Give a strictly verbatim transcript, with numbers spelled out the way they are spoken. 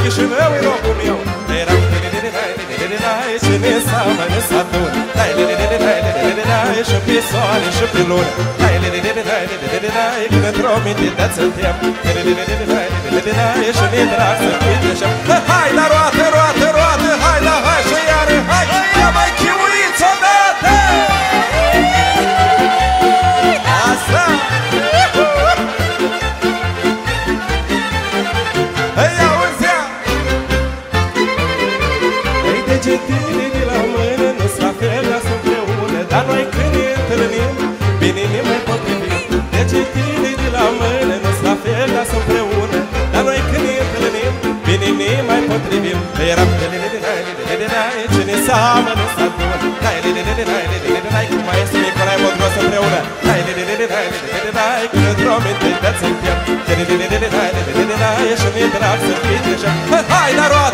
Chișinău e locul meu. Eram și ne seamă, ne satură. Și pe soare și pe lună. Când într-o minte dați-l tem. Și ne drag să petreșem. Hai la roată, roată, roată. Hai la hai și iară, hai. Ia mai chiuiți odată. Asta. Degetele de la mână nu-s la fel, dar sunt împreună. Dar noi când ne întâlnim, bine ne mai potrivim. Degetele de la mână nu-s la fel, dar sunt împreună. Dar noi când ne întâlnim, bine ne mai potrivim. Eram cine seamănă s-adună. Cu maestru Nicolae Modros împreună. Când într-o minte dați-mi tem. Și ne drag să petrecem. Hai, dar